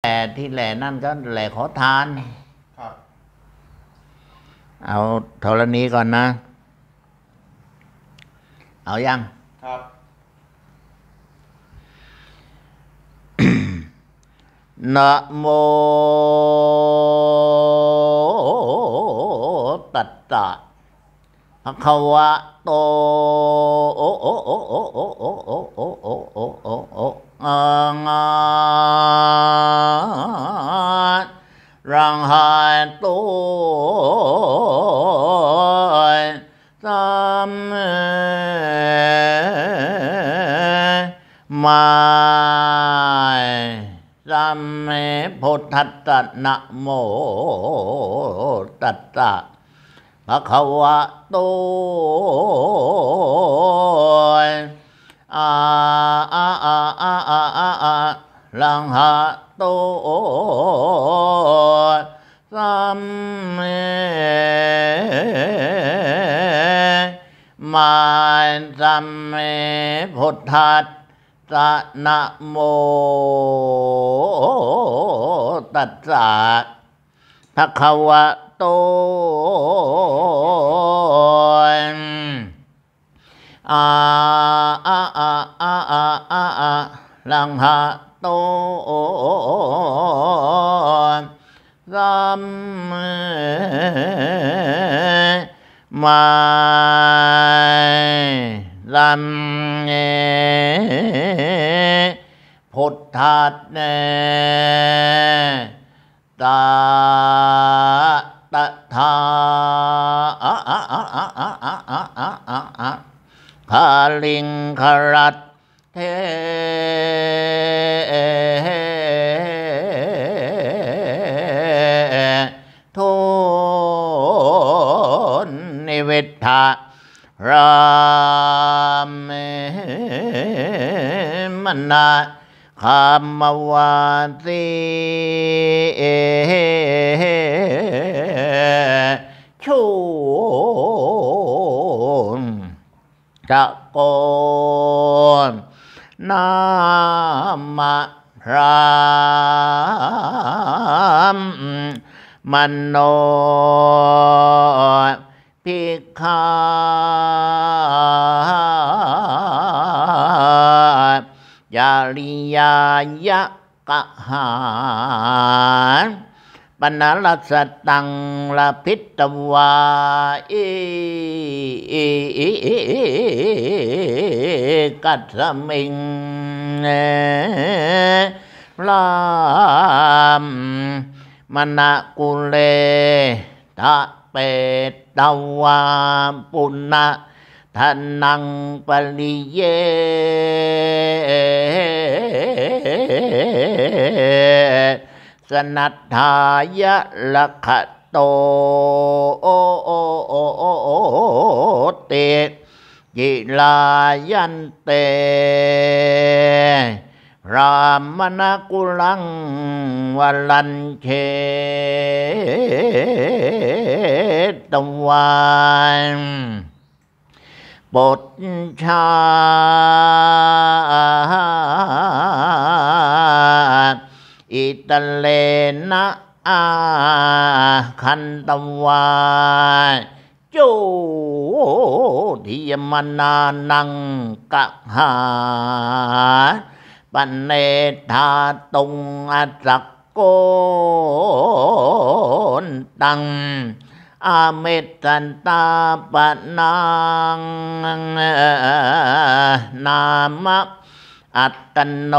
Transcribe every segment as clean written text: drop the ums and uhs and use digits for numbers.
ที่แหล่นั่นก็แหล่ขอทานครับเอาธรณีก่อนนะเอายังครับนะโมตัสสะภะคะวะโตโอโอโอโอโอโอโอโอโอโอโอโอรังหายตุสัมมาสัมเมพุทธัสสะนะโมตัสสะภะคะวะโตลังหะโตสัมมาสัมเมพุทธัสสะนะโมตัสสะภะคะวะโตลังหะโตสัมมาสัมเมพุทธัสสะตะทาคาลิงครัตเททุนนิเวทะรามมนะคามวาสีชูตะโกนนามพรามมโนภิกขายาริยายะกะหาปนาลสตังละพิตวากัสมิงลามมณกุเลทะเปตวาปุณณะทนังปริเยสนัทธายะละขะโตเตยิลายันเตรามณกุลังวลันเชตวันบทชาอิตาเลนะคันตวาจูทิยมนานังกะหาปันเนธาตุงอัสสโกนตังอาเมตันตาปนังนามะอัตตโน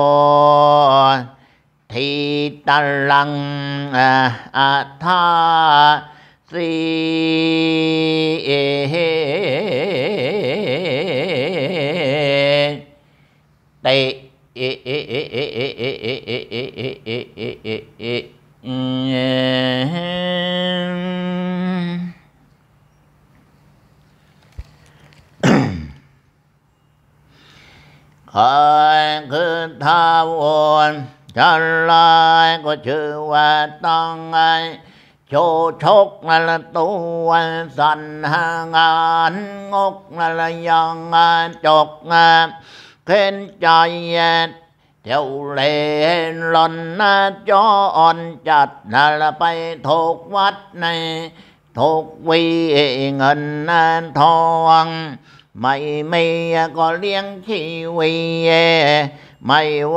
ทีตลังอัฏฐาสีเตใครคือท้าวรจะลายก็ชื่อว่าต้องไงโชชกนั่นละตัวสันหางานงกนั่นละยังจกเข็นใจเจ้าเล่นหล่อนนะจออ่อนจัดนะละไปถูกวัดในถูกวีเงินนะทองไม่มีก็เลี้ยงชีวีไม่ไหว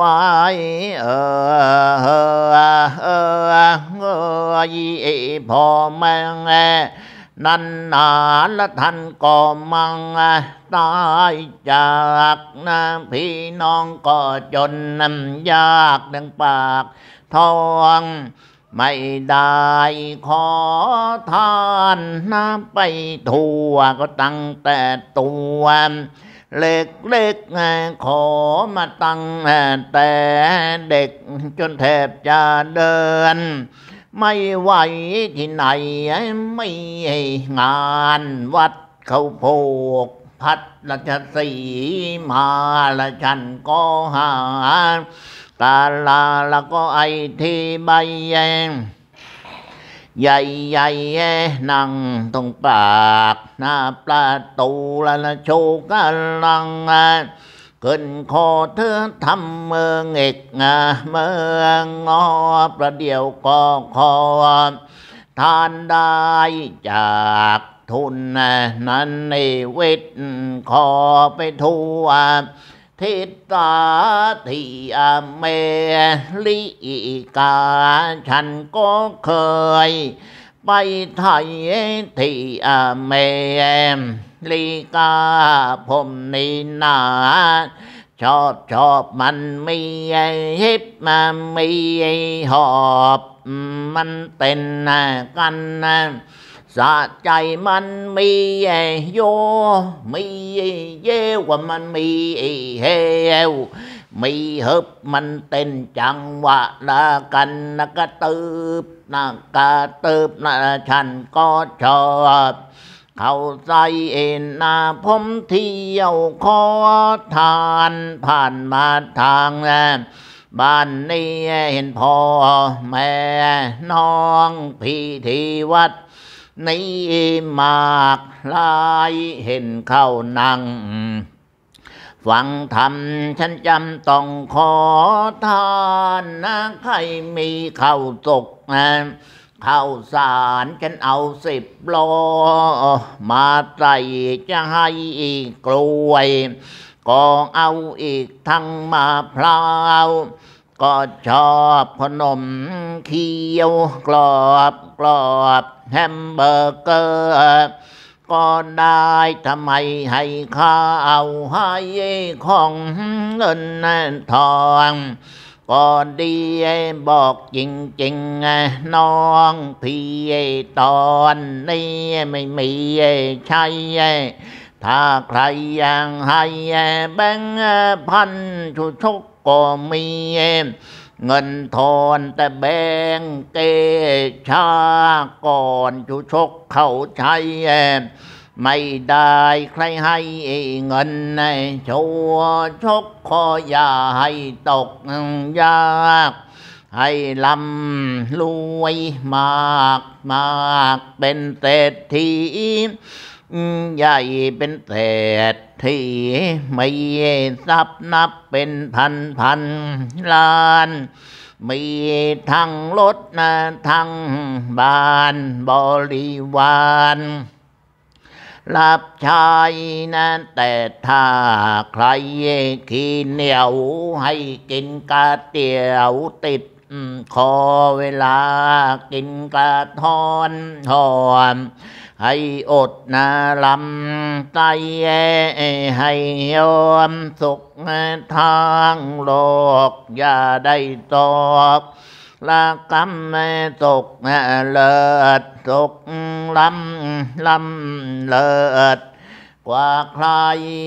พ่อแม่นั่นนานละท่านก็มั่งตายจากนะพี่น้องก็จนน้ำยากดังปากท้องไม่ได้ขอทานนะไปทั่วก็ตั้งแต่ตัวเล็กๆขอมาตั้งแต่เด็กจนแทบจะเดินไม่ไหวที่ไหนไม่งานวัดเขาโพกพัดราชสีมาละฉันก็หากาลาแล้วก็ไอที่ใบใหญ่นั่งตรงปากหน้าประตูละโชกันลังขึ้นคอเธอทำเมืองเอกเมืองงอประเดี๋ยวก็ขอทานได้จากทุนนั้นในเวทขอไปทั่วทิศตาที่อเมริกาฉันก็เคยไปไทยที่อเมริกาผมนี่นาชอบมันมีฮิปมันมีหอบมันเต้นกันสะใจมันมีโยมีเยวมันมีเฮวมีฮึบมันเต้นจังหวะละกันนะกระตืบนะกระตืบนะฉันก็ชอบเข้าใจนะผมเที่ยวขอทานผ่านมาทางบ้านนี้เห็นพ่อแม่น้องพี่ที่วัดนี่มากลายเห็นเข้านั่งฟังธรรมฉันจำต้องขอทานนะใครมีข้าวสุกข้าวสารฉันเอา10 โลมาใส่จะให้อีกกล้วยก็เอาอีกทั้งมะพร้าวก็ชอบขนมเคี้ยวกรอบแฮมเบอร์เกอร์ก็ได้ทำไมให้ข้าวให้ของเงินทองก็ดีบอกจริงๆน้องพี่ตอนนี้ไม่มีใช้ถ้าใครยังให้แบงค์พันชุชกก็มีเงินทอนแต่แบงเกชาก่อนชุชกเขาใช้ไม่ได้ใครให้เงินชัวชกขออย่าให้ตกยากให้ลำรวยมากเป็นเศรษฐีใหญ่เป็นเศรษฐีไม่ทรัพย์นับเป็นพันล้านมีทั้งรถทั้งบ้านบริวารรับใช้แต่ถ้าใครขี้เหนียวให้กินกะเตี๋ยวติดขอเวลากินกระท้อนหอมให้อดลำไตให้ยอมสุขทางโลกอย่าได้ตกละกำตกเลิศตกลำเลิศกว่าใคร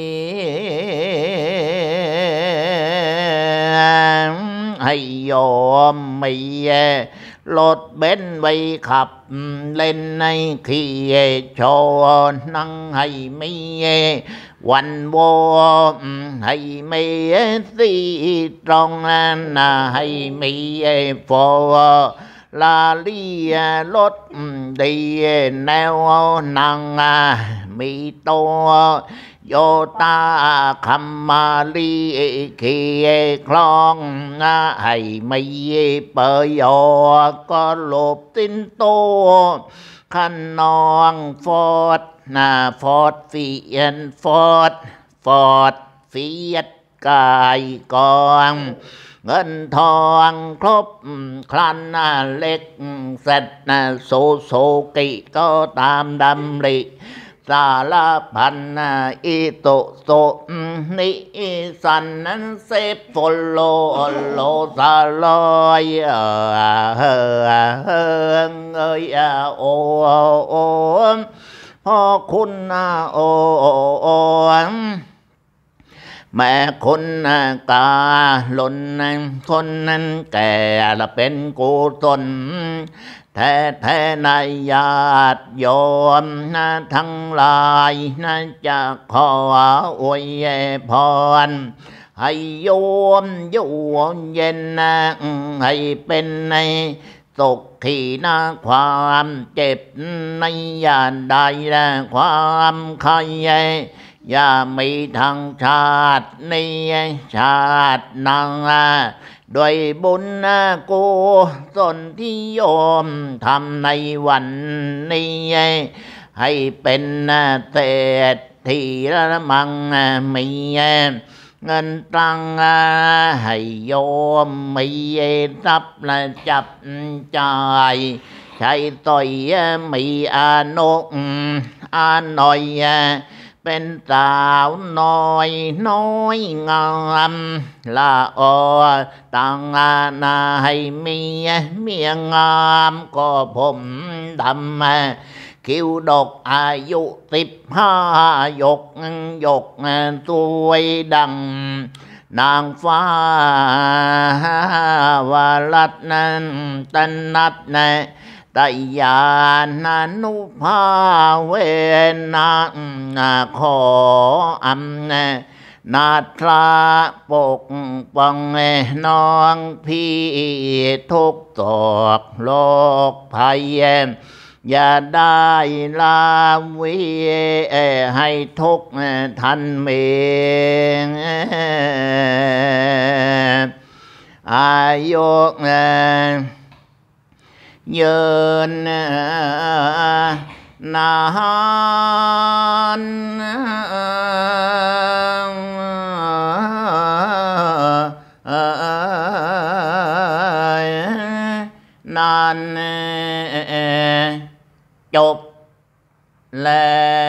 ให้ยอมไม่รถเบนซ์ไว้ขับเล่นในขี่โชว์นั่งให้มีวันโวให้มีสีตรงนะให้มีโฟลาลีรถดีแนวนั่งมีตัวโยตาคัมมาลีขีคลองให้ไม่เปยโยก็หลบตินโตขันนองฟอดฟอดเฟียนฟอดเฟียดกายกองเงินทองครบครันเล็กเสร็จโซกิก็ตามดำริสารพันอิโตโสนิสันนั้นเซฟโฟโลซาลอยเอ้ยโอพ่อคุณโอแม่คนกาหล่นคนนั้นแก่ละเป็นกุศลแท้ในญาติโยมทั้งหลายจะขออวยพรให้โยมอยู่เย็นให้เป็นในสุขที่ความเจ็บในยานใดความใครอย่ามีทางชาตินี้ชาตินางด้วยบุญกุศลที่โยมทำในวันนี้ให้เป็นเศรษฐีละมังมีเงินตังให้โยมมีทรัพย์จับจ่ายใช้ต่อยมีอานุหน่อยเป็นสาวน้อยงามละอต่างนาให้เมียงามก็ผมดำคิ้วดกอายุ15ยกสวยดังนางฟ้าวรัตนั้นตันนัดตยานานุภาเวนาขออำนาทราปกป้องน้องพี่ทุกตกโลกภัยอย่าได้ลาวิให้ทุกทันเมงอายุยืนนานจบแล้ว